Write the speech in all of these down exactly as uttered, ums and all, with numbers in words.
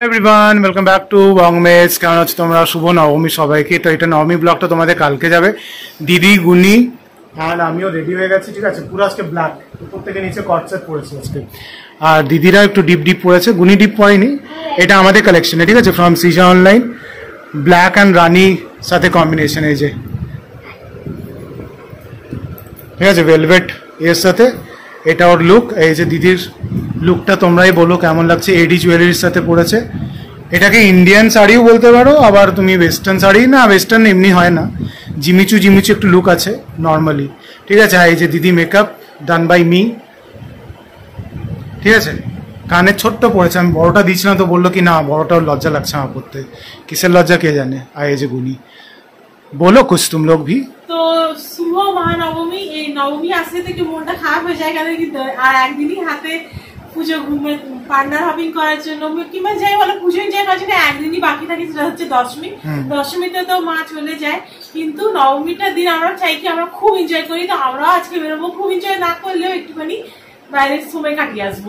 Everyone welcome back to বংমেজ। কেমন আছো তোমরা? শুভ নবমী সবাইকে। তো এটা নবমী ব্লগটা তোমাদের কালকে যাবে। দিদি, গুনি আর আমিও রেডি হয়ে গেছি, ঠিক আছে। পুরো আজকে ব্ল্যাক, উপর থেকে নিচে কটসেট পড়েছে আজকে। আর দিদিরা একটু ডিপ ডিপ পড়েছে, গুনি ডিপ পড়েনি। এটা আমাদের কালেকশনে, ঠিক আছে, ফ্রম সিজা অনলাইন। ব্ল্যাক অ্যান্ড রানি সাথে কম্বিনেশন, এই যে, ঠিক আছে, ভেলভেট এর সাথে। এটা ওর লুক। এই যে দিদির লুকটা তোমরাই বলো কেমন লাগছে। এডি জুয়েলারির সাথে পড়েছে। এটাকে ইন্ডিয়ান শাড়িও বলতে পারো, আবার তুমি ওয়েস্টার্ন শাড়ি, না ওয়েস্টার্ন এমনি হয় না, জিমিচু জিমিচু একটু লুক আছে নর্মালি, ঠিক আছে। আর এই যে দিদি মেকআপ ডান বাই মি, ঠিক আছে। কানের ছোট্ট পড়েছে, আমি বড়টা দিয়েছিলাম তো বললো কি না বড়টাও লজ্জা লাগছে আমার পড়তে, কিসের লজ্জা কে জানে। আর এই যে গুনি, বলো কুছ তুম লোক ভি। তো শুভ মহানবমী, এই নবমী আসলে তো একটু মনটা খারাপ হয়ে যায়, কারণ কিন্তু আর একদিনই হাতে পুজো ঘুমে পান্ডার হপিং করার জন্য, কিংবা যাই বলো পুজো এনজয় করার জন্য একদিনই বাকি থাকে, সেটা হচ্ছে দশমী। দশমীতে তো মা চলে যায়, কিন্তু নবমীটার দিন আমরা চাই কি আমরা খুব এনজয় করি। তো আমরাও আজকে বেরোবো, খুব এনজয় না করলেও একটুখানি বাইরের সময় কাটিয়ে আসবো।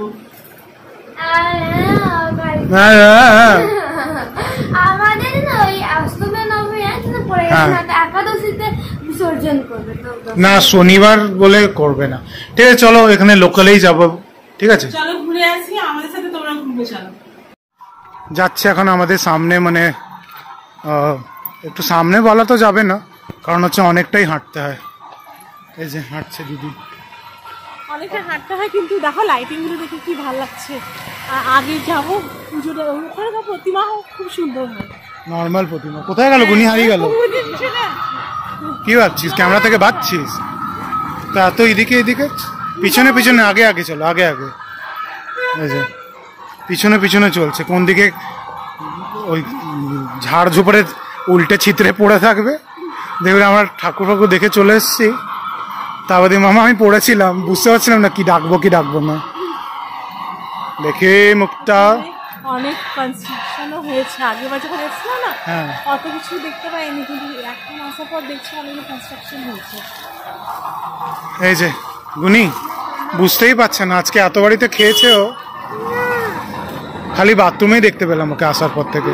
আমাদের না ওই অষ্টমী নবমী পড়ে গেছে, একাদশীতে বিসর্জন করবে। না শনিবার বলে করবে না, ঠিক আছে। চলো এখানে লোকালেই যাবো, ঠিক আছে। চলো ঘুরে আসি, আমাদের সাথে তোমরা ঘুরবে। চলো যাচ্ছে এখন আমাদের সামনে, মানে একটু সামনে বলা তো যাবে না, কারণ হচ্ছে অনেকটাই হাঁটতে হয়। এই যে হাঁটছে দিদি, অনেকটা হাঁটতে হয়, কিন্তু দেখো লাইটিং গুলো দেখে কি ভালো লাগছে। আগে যাবো পুজোটা, ওখানে প্রতিমা খুব সুন্দর হয়, নর্মাল প্রতিমা। কোথায় গেল গুনি? হারিয়ে গেল। কি ভাবছিস, ক্যামেরা থেকে বাঁচছিস? তা তো এদিকে এদিকে, পিছনে পিছনে, আগে আগে চলো, আগে আগে। এই যে পিছনে পিছনে চলছে, কোন দিকে ওই ঝাড় ঝোপড়ে উল্টে ছিত্রে পড়ে থাকবে। দেখবে আমার ঠাকুর ফাকুর দেখে চলে এসছি, তারপর দিয়ে মামা আমি পড়েছিলাম, বুঝতে পারছিলাম না কি ডাকবো কি ডাকবো না। দেখে মুখটা অনেক কনস্ট্রাকশনও হয়েছে, আগে বার যখন এসেছিল না অত কিছু দেখতে পাইনি, কিন্তু এখন আসার পর দেখছি অনেক কনস্ট্রাকশন হয়েছে। এই যে গুনি বুঝতেই পারছে না, আজকে এত বাড়িতে খেয়েছে ও, খালি বাথরুমেই দেখতে পেলাম ওকে আসার পর থেকে।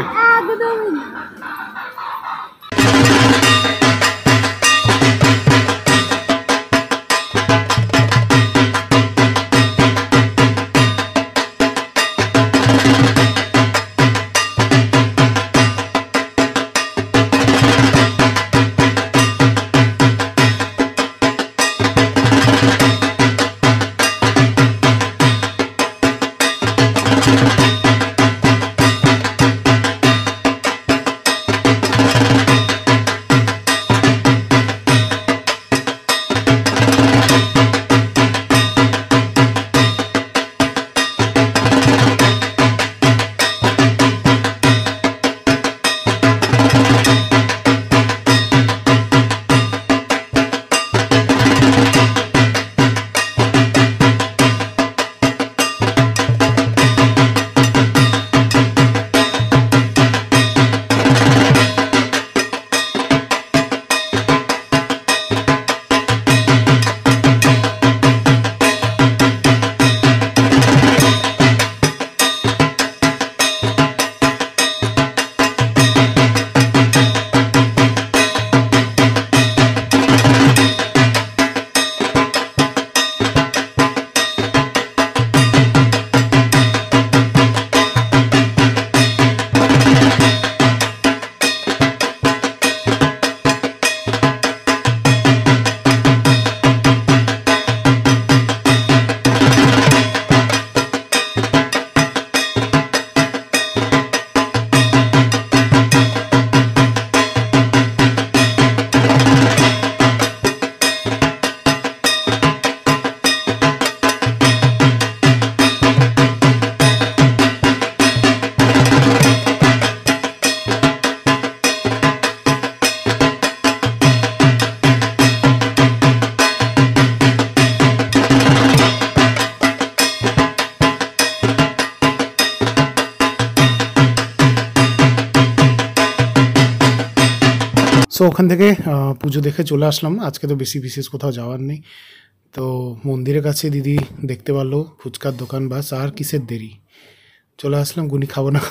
সো ওখান থেকে পুজো দেখে চলে আসলাম। আজকে তো বেশি বিশেষ কোথাও যাওয়ার নেই, তো মন্দিরের কাছে দিদি দেখতে পারলো ফুচকার দোকান, বাস আর কিসের দেরি, চলে আসলাম। গুনি খাবো না খাবো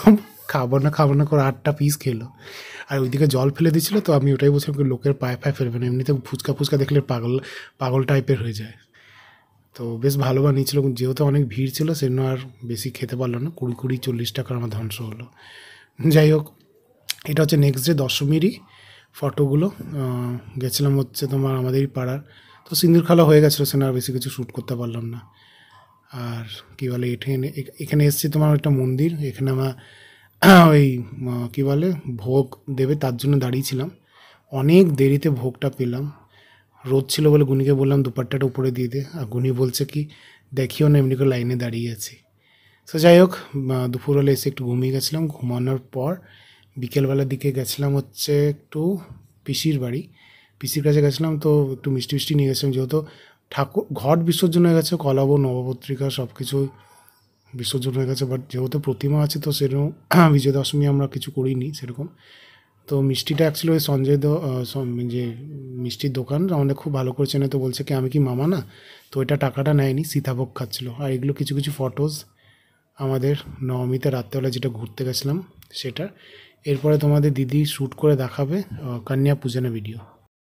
খাবো না খাবো না করে আটটা পিস খেলো। আর ওইদিকে জল ফেলে দিচ্ছিলো, তো আমি ওটাই বলছিলাম লোকের পায়ে পায়ে ফেলবে না, এমনিতে ফুচকা ফুচকা দেখলে পাগল পাগল টাইপের হয়ে যায়। তো বেশ ভালো বানিয়েছিল, যেহেতু অনেক ভিড় ছিল সেজন্য আর বেশি খেতে পারলো না, কুড়ি কুড়ি চল্লিশ টাকার আমার ধ্বংস হলো। যাই হোক, এটা হচ্ছে নেক্সট ডে দশমীরই ফটোগুলো। গেছিলাম হচ্ছে তোমার আমাদেরই পাড়ার, তো সিন্দুর খেলা হয়ে গেছিলো, সেখানে আর বেশি কিছু শ্যুট করতে পারলাম না। আর কী বলে, এখানে এখানে এসেছি তোমার একটা মন্দির, এখানে আমার ওই কী বলে ভোগ দেবে তার জন্য দাঁড়িয়েছিলাম, অনেক দেরিতে ভোগটা পেলাম। রোদ ছিল বলে গুনিকে বললাম দুপাট্টাটা উপরে দিয়ে দে, আর গুনি বলছে কি দেখিও না, এমনি করে লাইনে দাঁড়িয়ে আছি। তো যাই হোক, দুপুরবেলা এসে একটু ঘুমিয়ে গেছিলাম, ঘুমানোর পর বিকেলবেলার দিকে গেছিলাম হচ্ছে একটু পিসির বাড়ি, পিসির কাছে গেছিলাম। তো একটু মিষ্টি মিষ্টি নিয়ে গেছিলাম, যেহেতু ঠাকুর ঘট বিসর্জন হয়ে গেছে, কলাবো নবপত্রিকা সব কিছু বিসর্জন হয়ে গেছে, বাট যেহেতু প্রতিমা আছে তো সেরকম বিজয় দশমী আমরা কিছু করিনি সেরকম। তো মিষ্টিটা অ্যাকচুয়ালি ওই সঞ্জয় দো যে মিষ্টির দোকান আমাদের খুব ভালো করে চেনে, তো বলছে কি আমি কি মামা না, তো এটা টাকাটা নেয়নি, সীতাভোগ খাচ্ছিলো। আর এগুলো কিছু কিছু ফটোজ আমাদের নবমীতে রাত্রেবেলা যেটা ঘুরতে গেছিলাম সেটা। এরপরে তোমাদের দিদি শ্যুট করে দেখাবে কন্যা পূজনের ভিডিও।